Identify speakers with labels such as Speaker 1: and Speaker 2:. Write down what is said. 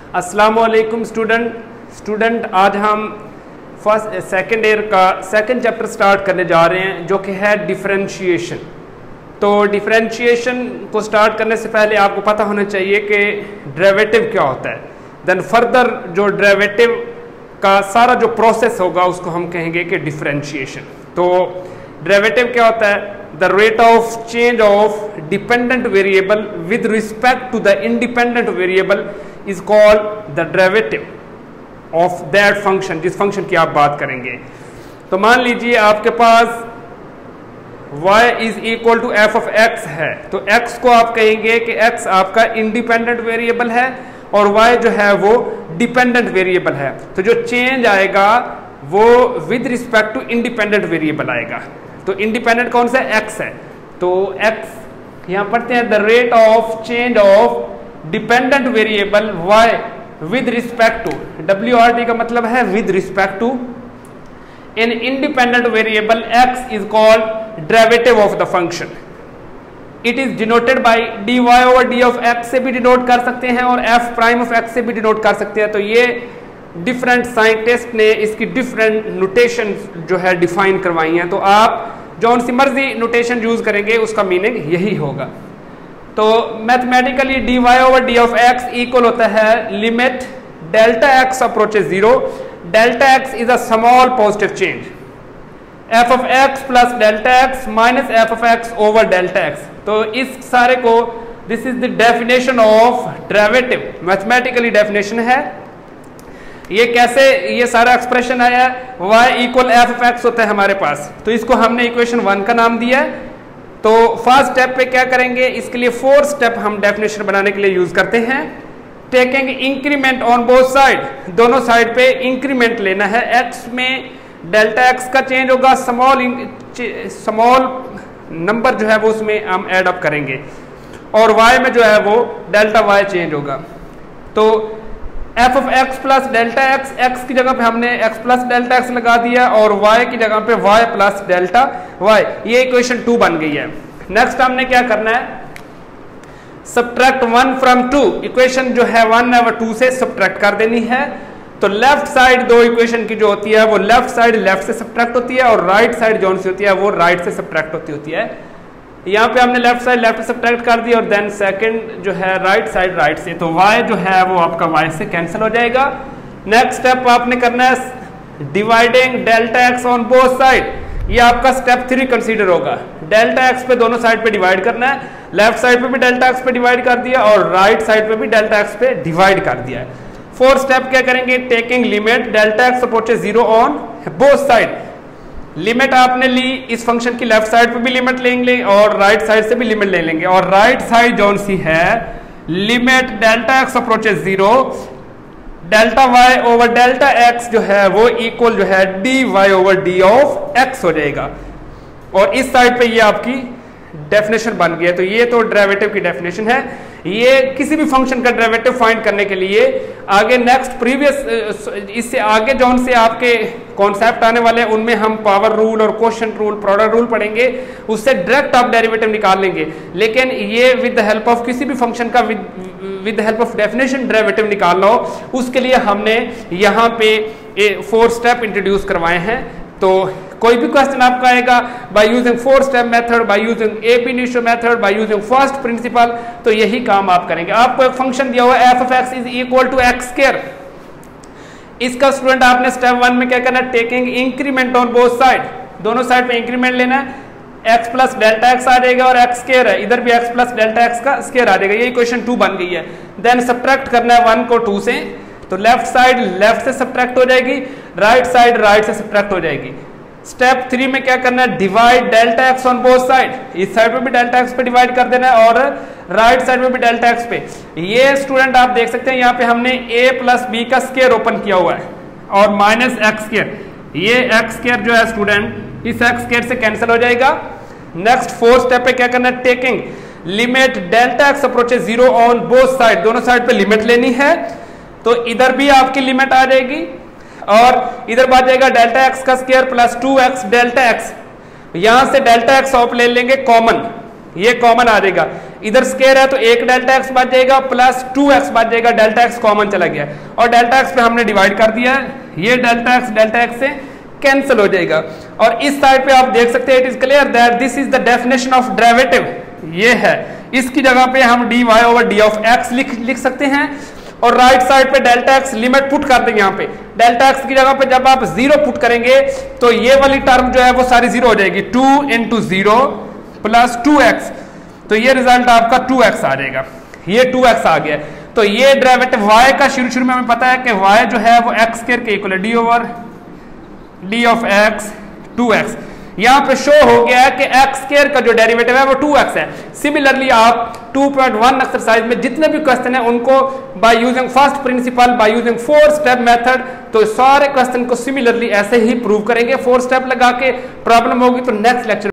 Speaker 1: अस्सलामुअलैकुम स्टूडेंट आज हम फर्स्ट सेकेंड ईयर का सेकंड चैप्टर स्टार्ट करने जा रहे हैं जो कि है डिफरेंशिएशन। तो डिफरेंशिएशन को स्टार्ट करने से पहले आपको पता होना चाहिए कि डेरिवेटिव क्या होता है। देन फर्दर जो डेरिवेटिव का सारा जो प्रोसेस होगा उसको हम कहेंगे कि डिफरेंशिएशन। तो डेरिवेटिव क्या होता है? The rate of change of dependent variable with respect to the independent variable is called the derivative of that function, जिस फंक्शन की आप बात करेंगे। तो मान लीजिए आपके पास y is equal to F of x है, तो x को आप कहेंगे कि x आपका इंडिपेंडेंट वेरिएबल है और y जो है वो डिपेंडेंट वेरिएबल है। तो जो चेंज आएगा वो with respect to independent variable आएगा। तो इंडिपेंडेंट कौन सा x है? तो x यहां पढ़ते हैं the rate of change of dependent variable y with respect to, WRT का मतलब है with respect to in independent variable x is called derivative of the function. It is denoted by dy over d of x से भी denote कर सकते हैं और f prime of x से भी डिनोट कर सकते हैं। तो ये डिफरेंट साइंटिस्ट ने इसकी डिफरेंट नोटेशन जो है डिफाइन करवाई हैं। तो आप जौन सी मर्जी नोटेशन यूज करेंगे उसका मीनिंग यही होगा। तो mathematically dy over d of x equal होता है limit delta x approaches 0, delta x is a small positive change, f of x plus delta x minus f of x over delta x। तो इस सारे को this is the definition of derivative, mathematically definition है। ये कैसे ये सारा expression आया है? y equal f of x होता है हमारे पास, तो इसको हमने इक्वेशन 1 का नाम दिया है। तो फर्स्ट स्टेप पे क्या करेंगे, इसके लिए फोर्थ स्टेप हम डेफिनेशन बनाने के लिए यूज करते हैं। Taking increment on both side, दोनों साइड पे इंक्रीमेंट लेना है। x में डेल्टा x का चेंज होगा, स्मॉल नंबर जो है वो उसमें हम एड अप करेंगे और y में जो है वो डेल्टा y चेंज होगा। तो f of x plus delta x, x की जगह पे हमने x प्लस डेल्टा x लगा दिया और y की जगह पे y प्लस डेल्टा y, ये इक्वेशन 2 बन गई है। नेक्स्ट हमने क्या करना है? सब्ट्रैक्ट 1 फ्रॉम 2, इक्वेशन जो है 1 है वो 2 से सब्ट्रैक्ट कर देनी है। तो लेफ्ट साइड दो इक्वेशन की जो होती है वो लेफ्ट साइड लेफ्ट से सब्ट्रैक्ट होती है और राइट साइड जो सी होती है वो राइट से सब्ट्रैक्ट होती है। यहाँ पे हमने लेफ्ट साइड लेफ्ट से सब्ट्रैक्ट कर दी और देन सेकंड जो है राइट साइड राइट से, तो y जो है वो आपका y से कैंसिल हो जाएगा। नेक्स्ट स्टेप आपने करना है dividing delta x on both side, ये आपका स्टेप 3 कंसीडर होगा। डेल्टा x पे दोनों साइड पे डिवाइड करना है, लेफ्ट साइड पे भी डेल्टा x पे डिवाइड कर दिया और राइट साइड पे भी डेल्टा x पे डिवाइड कर दिया है। फोर्थ स्टेप क्या करेंगे? Taking limit delta x approaches 0 on both side, limit आपने ली इस फंक्शन की लेफ्ट साइड पे भी लिमिट लेंगे और राइट साइड से भी लिमिट ले लेंगे और राइट साइड जौन सी है limit delta x approaches 0, delta y over delta x जो है वो इक्वल जो है dy over d of x हो जाएगा और इस साइड पे ये आपकी डेफिनेशन बन गया। तो ये तो डेरिवेटिव की डेफिनेशन है। ये किसी भी फंक्शन का डेरिवेटिव फाइंड करने के लिए आगे नेक्स्ट प्रीवियस इससे आगे जौन से आपके कॉन्सेप्ट आने वाले हैं उनमें हम पावर रूल और क्वोशंट रूल प्रोडक्ट रूल पढ़ेंगे, उससे डायरेक्ट आप डेरिवेटिव निकाल लेंगे। लेकिन ये विद द हेल्प ऑफ किसी भी फंक्शन का with the help of definition derivative निकालना हो, उसके लिए हमने यहाँ पे 4 स्टेप इंट्रोड्यूस करवाए हैं। तो कोई भी क्वेश्चन आपका आएगा by using 4 step method, by using ab initio method, by using first principle, तो यही काम आप करेंगे। आपको एक फंक्शन दिया हुआ है f of x is equal to x square, इसका स्टूडेंट आपने स्टेप 1 में क्या करना है? Taking increment on both side, दोनों साइड पे इंक्रीमेंट लेना है। x प्लस डेल्टा x आ जाएगा और x स्क्वायर है, इधर भी x प्लस डेल्टा x का स्क्वायर आ जाएगा, ये इक्वेशन 2 बन गई है। देन सब्ट्रैक्ट करना है 1 को 2 से, तो लेफ्ट साइड लेफ्ट से सब्ट्रैक्ट हो जाएगी, राइट साइड राइट से सब्ट्रैक्ट हो जाएगी। स्टेप 3 में क्या करना है? Divide delta x on both side, इस साइड पे भी डेल्टा x पे डिवाइड कर देना है और राइट साइड में भी डेल्टा x पे। ये स्टूडेंट आप देख सकते हैं यहाँ पे हमने a प्लस b का स्क्वायर ओपन किया हुआ है और माइनस x स्क्वायर, ये x स्क्वायर जो है स्टूडेंट इस x स्क्वायर से कैंसिल हो जाएगा। नेक्स्ट 4th स्टेप पे क्या करना है? Taking limit delta x approaches 0 on both side, दोनों साइड पे लिमिट लेनी है। तो इधर भी आपकी लिमिट आ जाएगी और इधर बात जाएगा डेल्टा x का square plus 2x delta x, यहां से डेल्टा x आप ले लेंगे कॉमन, ये कॉमन आ जाएगा, इधर स्केयर है तो एक डेल्टा एक्स बच जाएगा प्लस 2x बच जाएगा, डेल्टा एक्स कॉमन चला गया और डेल्टा एक्स पे हमने डिवाइड कर दिया है, ये डेल्टा एक्स से कैंसिल हो जाएगा। और इस साइड पे आप देख सकते हैं, it is clear that this is the definition of derivative, ये है, इसकी जगह पे हम dy over d of x लिख सकते हैं और राइट साइड पे डेल्टा एक्स लिमिट पुट कर देंगे। यहाँ पे डेल्टा एक्स की जगह पे जब आप 0 पुट करेंगे तो ये वाली टर्म जो है वो सारी 0 हो जाएगी, 2 इंटू 0 प्लस 2x, तो ये रिजल्ट आपका 2x आ जाएगा, ये 2x आ गया। तो ये डेरिवेटिव y का शुरू में हमें पता है कि y जो है वो x स्क्वायर के इक्वल है, d over d of x 2x। यहां पे शो हो गया है कि x स्क्वायर का जो डेरिवेटिव है वो 2x है। सिमिलरली आप 2.1 एक्सरसाइज में जितने भी क्वेश्चन है उनको by using first principle, by using 4 step method, तो सारे क्वेश्चन को सिमिलरली ऐसे ही प्रूव करेंगे 4 स्टेप लगा के। प्रॉब्लम होगी तो नेक्स्ट लेक्चर